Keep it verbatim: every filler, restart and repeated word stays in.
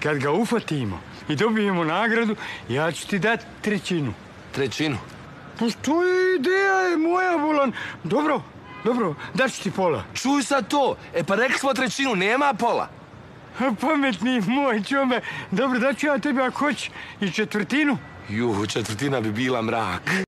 kad ga ufatimo i dobijemo nagradu, ja ću ti dati trećinu. Trećinu? Pa što je ideja je moja, Bolan. Dobro, dobro, daću ti pola. Čuj sad to. E pa rekli smo trećinu, nema pola. Pametni moj čome. Dobro, daću ja tebi ako hoći i četvrtinu. Juh, četvrtina bi bila mrak.